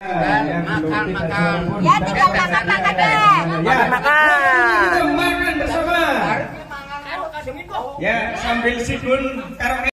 Makan. Ya, tidak makan deh. Ya, makan. Kita makan bersama. Ya, sambil sikun